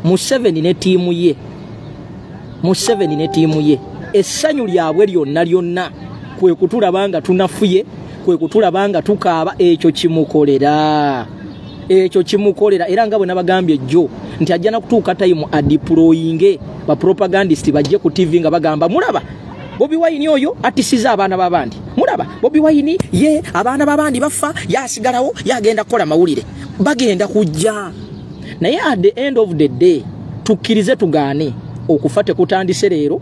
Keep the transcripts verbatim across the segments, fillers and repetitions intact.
Museveni ne tiimu ye Museveni ne tiimu ye essanyu lyabwe lyonna lyonna kwe kutulabanga tunafuye kwe kutulabanga tukaaba ekyo kimukolera ekyo kimukolera era nga bwe nabagambye jjo nti ajja na kutuuka time adeployinge ba propagandist bajje ku T V nga bagamba mulaba Bobi Wine oyo atisiza abaana babandi mulaba Bobi Wine ye abaana babandi bafa yasigalawo yagenda kola mawulire bagenda kujja naye at the end of the day tukirize tugaane okufate kutandise leero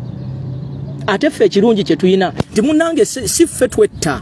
ate ffe ekirungi kye tuyina timunange si ffe twetta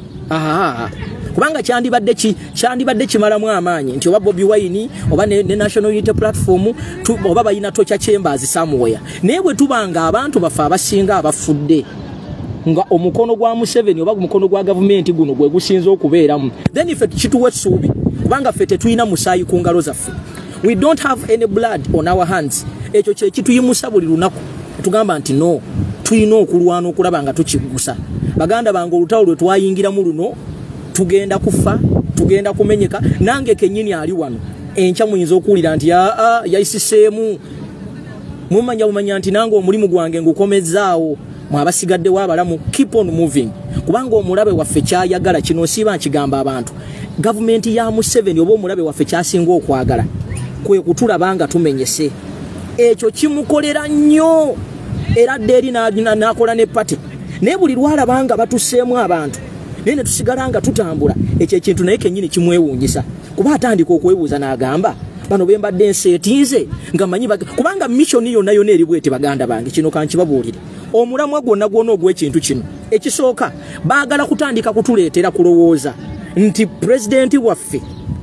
aha kubanga kyandibadde ki kyandibadde kimalamu amaanyi nti oba Bobi Wine oba ne, ne National Unity Platform tu, oba bayina tocha chambers somewhere naye bwe tubanga abantu bafa abasinga abafudde nga omukono gwa Museveni oba omukono gwa government guno gwe gusinza okubeeramu then if kituwe suubi kubanga ffe tetuyina musaayi ku ngalo zaffe we don't have any blood on our hands ekyo kye kituyimusa buli lunaku tugamba nti no tuyina okulwana okulaba nga tukigusa baganda bange olutalo lwe twayingiramu luno tugenda kufa tugenda kumenyeka nange kenyini ali wano encha muyinza okuwulira nti aa yayisiseemu mumanya mumanya nti nange omulimu gwange ngukomezaawo mwabasigadde wabalamu keep on moving kubanga omulabe waffe kyayagala kino siba nkigamba abantu gavumenti ya Museveni oba omulabe waffe kyasinga okwagala kwe kutulabanga tumenyese ekyo kimukolera nnyo era deri nakola ne pati naye buli lwalabanga batuseemu abantu nene tusigalanga tutambula ekyo ekintu naye kennyini kimwewuunyisa kuba atandika okwebuuza n'agamba bano bembadde nseetinze nga manyi kubanga mission yonna yonna eri bwete baganda bange kino kankibabuulire omulamwa gwonna gwonna ogw'ekintu kino ekisooka baagala kutandika kutuleetera kulowooza nti pulezidenti waffe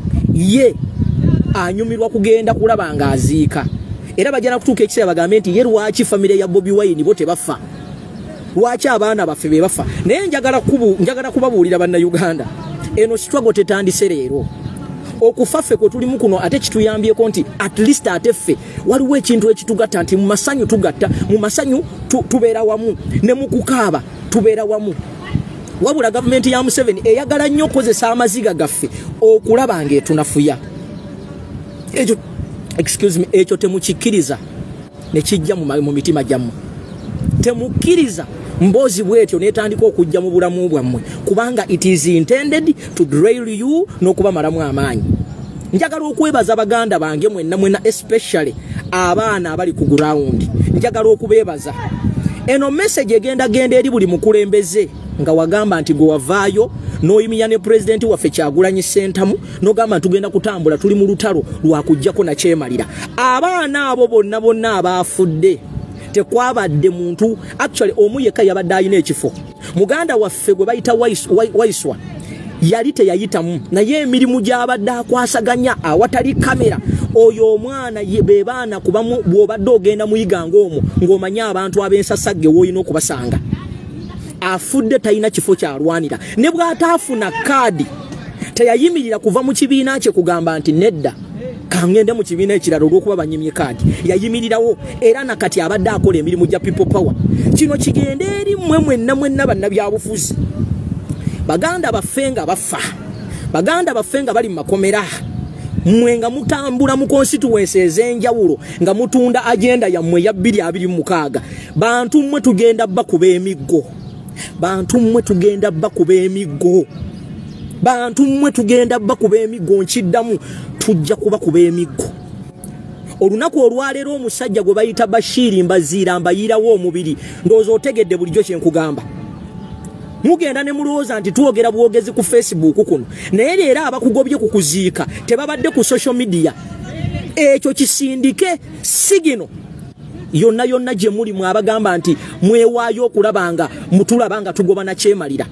ye anyumirwa kugenda kulaba nga aziika era bajja nakutuuka ekiseera bagambe nti ye lwaki famire ya Bobi Wine bo tebafa lwaki abaana baffe be bafa naye njagala kubu njagala kubabuulira bannayuganda eno struggle tetandise leero okufa ffe kwe tulimu kuno ate kituyambyeko nti at least ate ffe waliwo ekintu ekitugatta nti mu masanyu tugatta mu masanyu tu, tubeera wamu ne mu kukaaba tubeera wamu wabula gavumenti ya Museveni eyagala nnyo okukozesa amaziga gaffe okulaba ng'etunafuya ekyo excuse me ekyo temukikkiriza ne kijja mu mitima gyammwe temukkiriza mbozi bwetyo netandika okujja mu bulamu bwammwe kubanga it is intended to drain you n'okuba malamu amaanyi njagala okwebaza baganda bange mwenna mwenna especially abaana abali ku ground njagala okubeebaza eno message egenda genda eri buli mukulembeze nga wagamba nti go wavaayo noyimiya ne president waffe Kyagulanyi Ssentamu nogamba tugenda kutambula tuli mu lutalo lwakujjako na kyemalira abaana abo bonna bonna abaafudde tekwabadde muntu actually omuyeka yabadde ayina ekifo muganda waffe gwe bayita waiswa yali teyayitamu naye emirimu gy'abadde akwasaganya awatali kamera oyo omwana be baana kubamu bw'obadde ogenda muyiga ng'omwo ng'omanya abantu ab'ensasagge w'olina okubasanga afudde talina kifo kyalwanira ne bw'ataafuna kaadi teyayimirira kuva mu kibiina kye kugamba nti nedda kangende mu kibiina ekirala olw'okuba banyimye kaadi yayimirirawo era nakati abadde akola emirimu gya people power kino kigende eri mmwe mwenna mwenna bannabyabufuzi baganda baffe nga bafa baganda baffe nga bali mu makomera mmwe nga mutambula mu constituency ez'enjawulo nga mutunda agenda yammwe ya bbiri abiri mu mukaaga bantu mmwe tugenda bakuba emiggo bantu mmwe tugenda bakuba emiggo bantu mmwe tugenda bakuba emiggo nkiddamu tujja kuba kuba emiggo olunaku olwaleero omusajja gwe bayita Bashiri Mbaziira mbayirawo omubiri ndowooza otegedde bulijjo kye nkugamba mugenda ne mulowooza nti twogera bwogezi ku Facebook kuno naye leero abakugobye ku kuziika tebabadde ku social media ekyo kisindike sigino yonna yonna gye muli mwabagamba nti mwewaayo okulabanga mutulabanga tugoba na kyemalira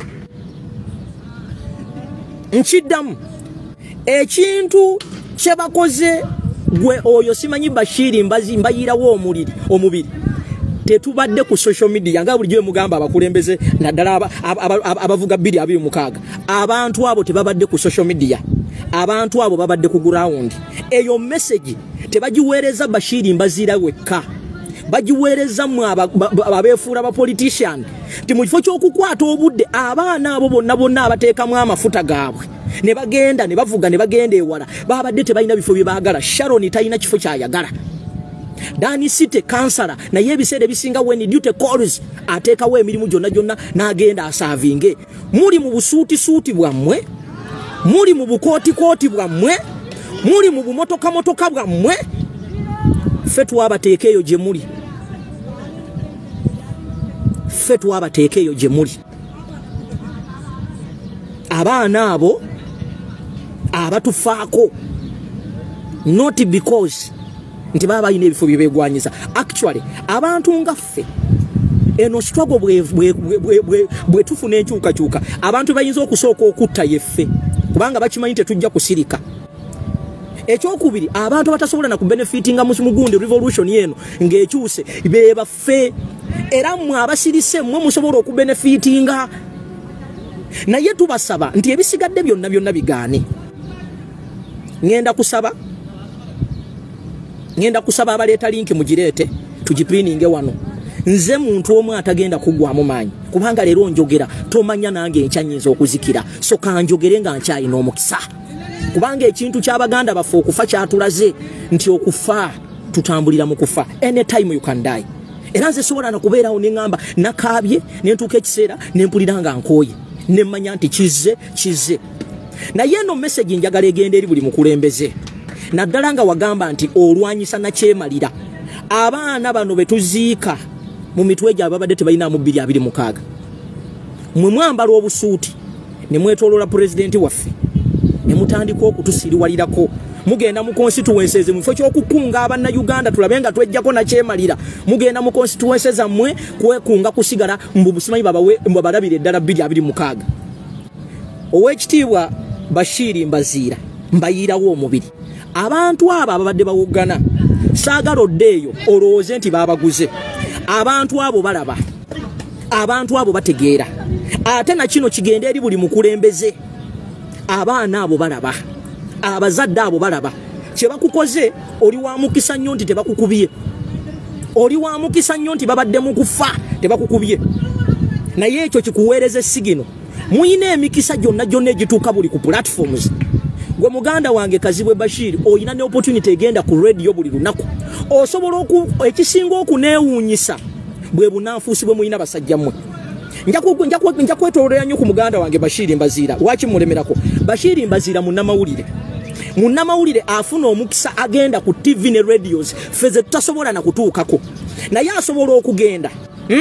nkiddamu ekintu kye bakoze gwe oyo simanyi Bashiri Mbazi mbayirawo omuliri omubiri tetubadde ku social media nga bulijjo mugamba abakulembeze naddala abavuga bbiri abiri mukaaga abantu abo tebabadde ku social media abantu abo babadde ku ground eyo message tebagiweereza Bashiri Mbaziira wekka bagiweereza mu abeefuula ba politician ti mu kifo ky'okukwata obudde abaana abo bonna bonna abateekamu amafuta gaabwe ne bagenda ne bavuga ne bagenda ewala babadde tebalina bifo bye baagala Sharon talina kifo kyayagala Dani City Councillor na yebisede bisinga when duty calls atekawo emirimu jonna jonna n'agenda asavinge. Muri mu busuuti suuti bwammwe, muri mu bukooti kooti bwammwe, muri mu bumotoka motoka bwammwe. Ffe twabateekeeyo gye muli. Ffe twabateekeeyo gye muli. Abaana abo abatufaako not because nti baba ine ebifo byebegwanyiza. Actually abantu nga ffe eno struggle bwe bwe bwe bwe bwe tufuna enkyuka kyuka abantu bayinza okusooka okutta yeffe kubanga bakimanyi tetujja kusirika. Ekyokubiri abantu batasobola na ku benefitinga mu mugundi revolution yeno ng'ekyuse beba ffe era mwe abasirise mwe musobola oku benefitinga. Naye tubasaba nti ebisigadde byonna byonna bigaane. Ngenda kusaba ngenda kusaba abaleeta linki mugirete tugipininge wano. Nze muntu omwe atagenda kugwamu maanyi kubanga leero njogera tomanya nange ekyanyinza okuzikira so kanjogere nga nkyalina omukisa kubanga ekintu ky'Abaganda baffe okufa kyatulaze nti okufa tutambulira mu kufa. Anytime you can die. Era nze sobola na kubeerawo ne ngamba nakaabye ne ntuuka ekiseera ne mpulira nga nkooye ne mmanya nti kizze kizze. Naye eno message njagala egenda eri buli mukulembeze naddala nga wagamba nti olwanyisa na kyemalira abaana bano betuziika mu mitwe gyabwe abadde tebalina mu bbiri abiri mukaaga. Mwe mwambala obusuuti ne mwetoloola pulezidenti waffe ne mutandika okutusiriwalirako. Mugenda mu constituencies mu kifo ky'okukunga Abannayuganda tulabe nga twejjako na kyemalira. Mugenda mu constituencies zammwe kwekunga kusigala mbu busimanyi babawe mbabalabire eddala bbiri abiri mukaaga. Owekitiibwa Bashiri Mbaziira mbayiirawo omubiri. Abantu abo ababadde bawogana saagala oddeeyo olowooze nti baabaguze. Abantu abo balaba, abantu abo bategeera. Ate na kino kigenda eri buli mukulembeze. Abaana abo balaba, abazadde abo balaba. Kye bakukoze oli wa mukisa nnyo nti tebakukubye. Oli wa mukisa nnyo nti babadde mu kufa tebakukubye. Naye ekyo kikuweereza essigino. Muyina emikisa gyonna gyonna egituuka buli ku platforms. Gwe muganda wange Kazibwe Bashiri oyina ne opportunity egenda ku radio buli lunaku. Osobola oku ekisinga okuneewuunyisa bwe bunanfuusi bwe muyina basajja mmwe. Nja kwetolera nnyo ku muganda wange Bashiri Mbaziira. Waki mulemerako? Bashiri Mbaziira munnamawulire. Munnamawulire afuna omukisa agenda ku T V ne radios feze tutasobola na kutuukako. Naye asobola okugenda. Hmm?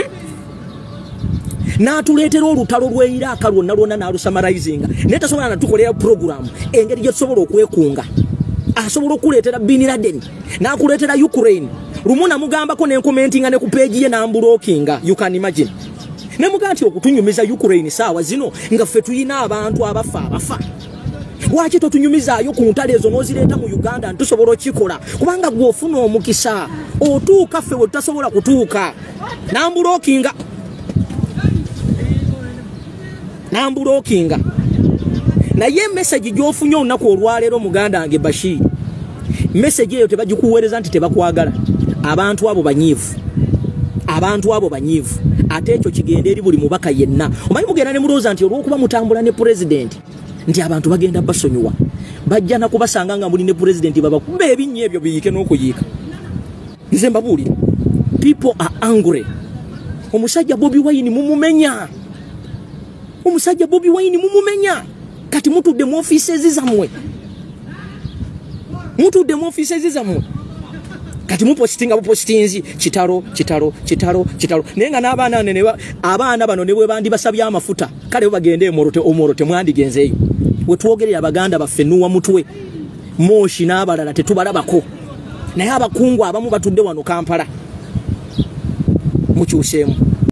N'atuleetera olutalo lw'Iraq lwonna lwonna n'alusamarizinga. Naye tasobola na tukolera program engeri gye tusobola okwekunga. Asobola okuleetera Bin Laden n'akuleetera Ukraine. Lumu namugambako n'enkomentinga ne ku page ye n'ambulookinga. You can imagine. Ne muganti okutunyumiza Ukraine saawa zino nga ffe tuyina abantu abafa abafa. Lwaki totunyumizaayo ku ntalo ezo n'ozireeta mu Uganda ntusobola okikola kubanga gw'ofuna omukisa otuuka ffe we tutasobola kutuuka. N'ambulookinga. N'ambulookinga. Naye message gy'ofunye olunaku olwaleero muganda wange Bashiri. Message eyo tebagikuweereza nti tebakwagala. Abantu abo banyiivu. Abantu abo banyiivu. Ate ekyo kigenda eri buli mubaka yenna. Omanyi mugenda ne mulowooza nti olw'okuba mutambula ne pulezidenti nti abantu bagenda basonyiwa. Bajja na kubasanga nga muli ne pulezidenti babakuba ebinnya ebyo biyiike n'okuyiika. Nze mbabuulira. People are angry. Omusajja Bobi Wine mumumenya. Omusajja Bobi Wine mumumenya. Kati mutudde mu offices zammwe. Mutudde mu offices zammwe. Kati mu postinga bu postinzi kitalo kitalo kitalo kitalo. Nenga n'abaana nene abaana bano ne bwe bandi basabya amafuta. Kale bagende emorote omorote mwandigenzeeyo. We twogerera Abaganda baffe nuwa mutwe. Moshi n'abalala tetubalabako. Naye abakungu abamu batudde wano Kampala. Mukyuseemu.